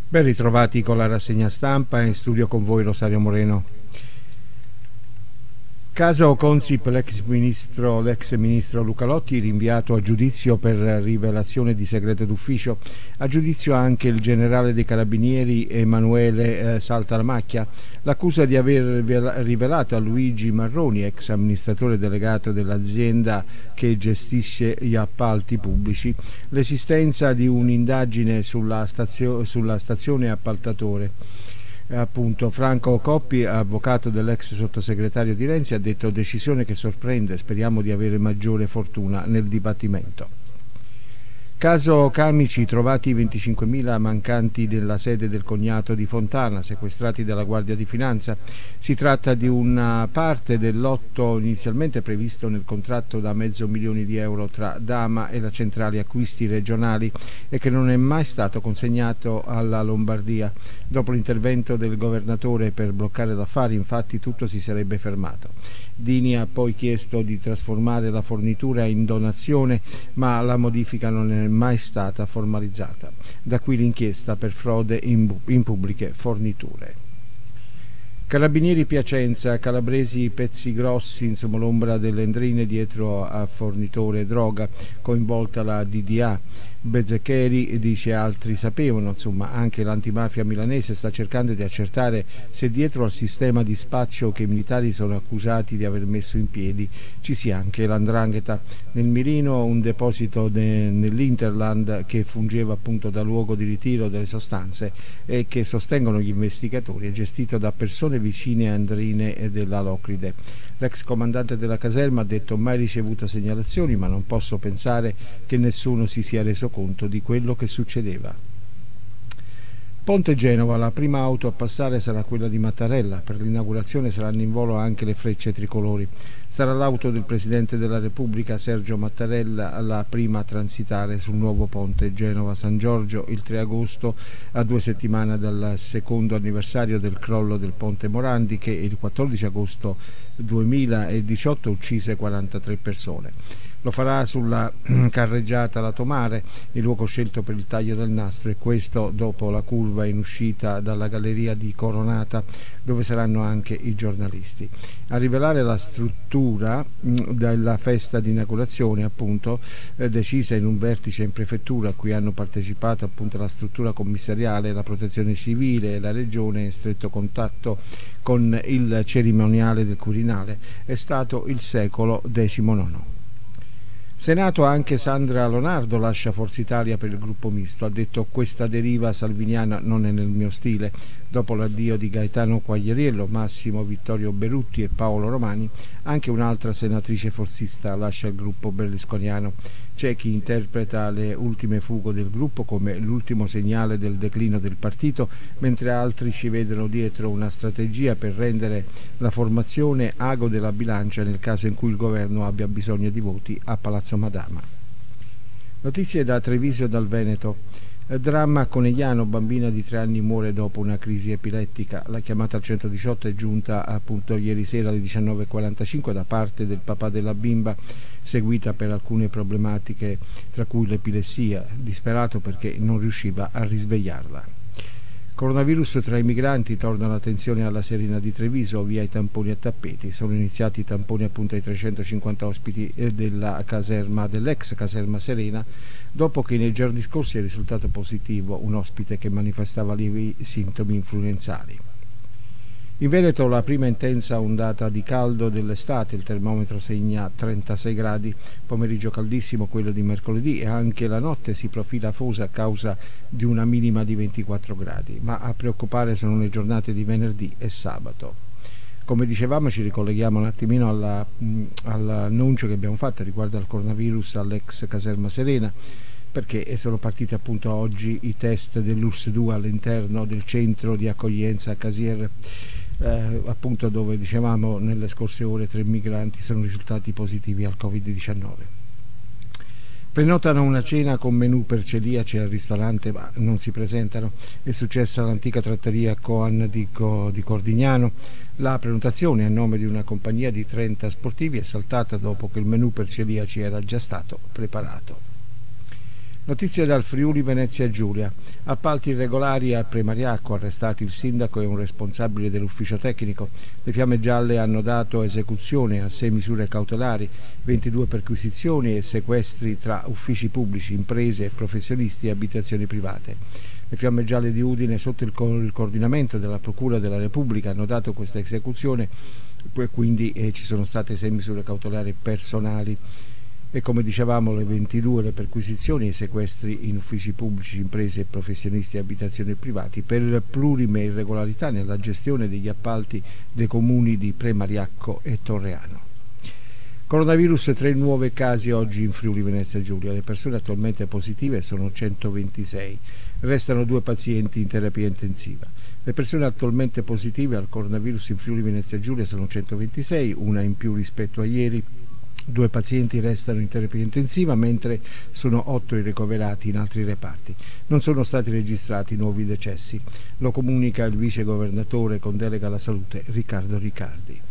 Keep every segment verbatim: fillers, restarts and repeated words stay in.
Ben ritrovati con la rassegna stampa, in studio con voi Rosario Moreno. Caso Consip, l'ex ministro, l'ex ministro Luca Lotti rinviato a giudizio per rivelazione di segreto d'ufficio. A giudizio anche il generale dei Carabinieri Emanuele eh, Saltalamacchia. L'accusa di aver rivelato a Luigi Marroni, ex amministratore delegato dell'azienda che gestisce gli appalti pubblici, l'esistenza di un'indagine sulla, stazio, sulla stazione appaltatore. Appunto, Franco Coppi, avvocato dell'ex sottosegretario di Renzi, ha detto: decisione che sorprende, speriamo di avere maggiore fortuna nel dibattimento. Caso Camici, trovati venticinquemila mancanti nella sede del cognato di Fontana, sequestrati dalla Guardia di Finanza. Si tratta di una parte del lotto inizialmente previsto nel contratto da mezzo milione di euro tra Dama e la centrale acquisti regionali e che non è mai stato consegnato alla Lombardia. Dopo l'intervento del governatore per bloccare l'affare, infatti, tutto si sarebbe fermato. Dini ha poi chiesto di trasformare la fornitura in donazione, ma la modifica non è mai stata formalizzata. Da qui l'inchiesta per frode in, in pubbliche forniture. Carabinieri Piacenza, calabresi pezzi grossi, insomma l'ombra delle endrine dietro a fornitore droga, coinvolta la D D A. Bezzeccheri dice altri sapevano, insomma anche l'antimafia milanese sta cercando di accertare se dietro al sistema di spaccio che i militari sono accusati di aver messo in piedi ci sia anche l'andrangheta. Nel mirino un deposito de, nell'Interland che fungeva appunto da luogo di ritiro delle sostanze e che sostengono gli investigatori è gestito da persone vicine a Andrine della Locride. L'ex comandante della caserma ha detto: mai ricevuto segnalazioni, ma non posso pensare che nessuno si sia reso conto di quello che succedeva. Ponte Genova, la prima auto a passare sarà quella di Mattarella. Per l'inaugurazione saranno in volo anche le frecce tricolori. Sarà l'auto del Presidente della Repubblica Sergio Mattarella la prima a transitare sul nuovo ponte Genova-San Giorgio il tre agosto, a due settimane dal secondo anniversario del crollo del ponte Morandi, che il quattordici agosto duemiladiciotto uccise quarantatré persone. Lo farà sulla carreggiata Lato Mare, il luogo scelto per il taglio del nastro, e questo dopo la curva in uscita dalla galleria di Coronata, dove saranno anche i giornalisti. A rivelare la struttura della festa di inaugurazione, appunto, eh, decisa in un vertice in prefettura a cui hanno partecipato appunto la struttura commissariale, la protezione civile e la regione in stretto contatto con il cerimoniale del Quirinale, è stato il secolo diciannove. Senato, anche Sandra Lonardo lascia Forza Italia per il gruppo misto. Ha detto: questa deriva salviniana non è nel mio stile. Dopo l'addio di Gaetano Quagliariello, Massimo Vittorio Berutti e Paolo Romani, anche un'altra senatrice forzista lascia il gruppo berlusconiano. C'è chi interpreta le ultime fughe del gruppo come l'ultimo segnale del declino del partito, mentre altri ci vedono dietro una strategia per rendere la formazione ago della bilancia nel caso in cui il governo abbia bisogno di voti a Palazzo Madama. Notizie da Treviso e dal Veneto. Dramma a Conegliano, bambina di tre anni muore dopo una crisi epilettica. La chiamata al centodiciotto è giunta appunto ieri sera alle diciannove e quarantacinque da parte del papà della bimba, seguita per alcune problematiche tra cui l'epilessia, disperato perché non riusciva a risvegliarla. Coronavirus tra i migranti, torna l'attenzione alla Serena di Treviso, via i tamponi a tappeti. Sono iniziati i tamponi appunto ai trecentocinquanta ospiti della caserma, dell'ex caserma Serena, dopo che nei giorni scorsi è risultato positivo un ospite che manifestava lievi sintomi influenzali. In Veneto la prima intensa ondata di caldo dell'estate, il termometro segna trentasei gradi, pomeriggio caldissimo quello di mercoledì e anche la notte si profila afosa a causa di una minima di ventiquattro gradi, ma a preoccupare sono le giornate di venerdì e sabato. Come dicevamo, ci ricolleghiamo un attimino alla, all'annuncio che abbiamo fatto riguardo al coronavirus all'ex caserma Serena, perché sono partiti appunto oggi i test dell'U R S S due all'interno del centro di accoglienza a Casier, eh, appunto dove dicevamo nelle scorse ore tre migranti sono risultati positivi al covid diciannove. Prenotano una cena con menù per celiaci al ristorante, ma non si presentano. È successa all'antica trattoria Coan di, Co, di Cordignano. La prenotazione a nome di una compagnia di trenta sportivi è saltata dopo che il menù per celiaci era già stato preparato. Notizie dal Friuli Venezia Giulia. Appalti irregolari a Premariacco, arrestati il sindaco e un responsabile dell'ufficio tecnico. Le Fiamme Gialle hanno dato esecuzione a sei misure cautelari, ventidue perquisizioni e sequestri tra uffici pubblici, imprese, professionisti e abitazioni private. Le Fiamme Gialle di Udine, sotto il, co il coordinamento della Procura della Repubblica, hanno dato questa esecuzione, poi quindi eh, ci sono state sei misure cautelari personali. E come dicevamo, le ventidue le perquisizioni e i sequestri in uffici pubblici, imprese, professionisti e abitazioni privati per plurime irregolarità nella gestione degli appalti dei comuni di Premariacco e Torreano. Coronavirus, tre nuovi casi oggi in Friuli Venezia Giulia. Le persone attualmente positive sono centoventisei, restano due pazienti in terapia intensiva. Le persone attualmente positive al coronavirus in Friuli Venezia Giulia sono centoventisei, una in più rispetto a ieri. Due pazienti restano in terapia intensiva, mentre sono otto i ricoverati in altri reparti. Non sono stati registrati nuovi decessi. Lo comunica il vice governatore con delega alla salute Riccardo Riccardi.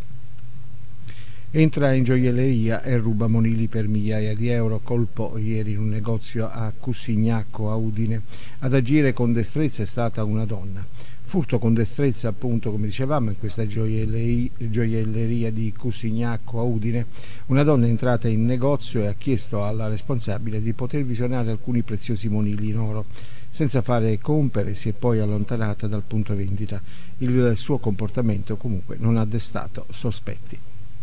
Entra in gioielleria e ruba monili per migliaia di euro. Colpo ieri in un negozio a Cussignacco a Udine. Ad agire con destrezza è stata una donna. Furto con destrezza, appunto, come dicevamo, in questa gioielleria, gioielleria di Cussignacco a Udine. Una donna è entrata in negozio e ha chiesto alla responsabile di poter visionare alcuni preziosi monili in oro. Senza fare compere si è poi allontanata dal punto vendita. Il suo comportamento comunque non ha destato sospetti.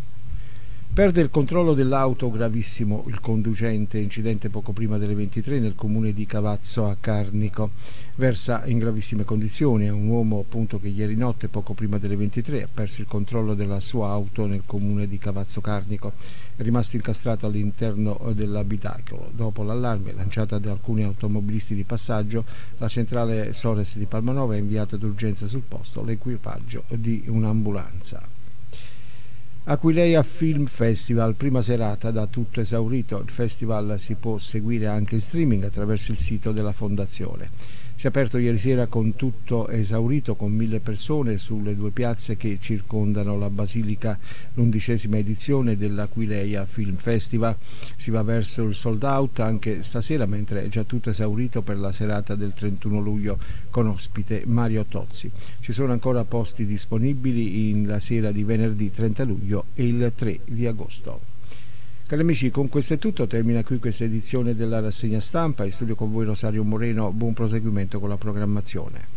Perde il controllo dell'auto, gravissimo il conducente, incidente poco prima delle ventitré nel comune di Cavazzo a Carnico. Versa in gravissime condizioni, è un uomo appunto che ieri notte poco prima delle ventitré ha perso il controllo della sua auto nel comune di Cavazzo Carnico. È rimasto incastrato all'interno dell'abitacolo. Dopo l'allarme lanciata da alcuni automobilisti di passaggio, la centrale Sores di Palmanova ha inviato d'urgenza sul posto l'equipaggio di un'ambulanza. Aquileia Film Festival, prima serata da tutto esaurito. Il festival si può seguire anche in streaming attraverso il sito della fondazione. Si è aperto ieri sera con tutto esaurito, con mille persone sulle due piazze che circondano la Basilica, l'undicesima edizione dell'Aquileia Film Festival. Si va verso il sold out anche stasera, mentre è già tutto esaurito per la serata del trentuno luglio con ospite Mario Tozzi. Ci sono ancora posti disponibili in la sera di venerdì trenta luglio e il tre di agosto. Cari amici, con questo è tutto, termina qui questa edizione della rassegna stampa. In studio con voi Rosario Moreno, buon proseguimento con la programmazione.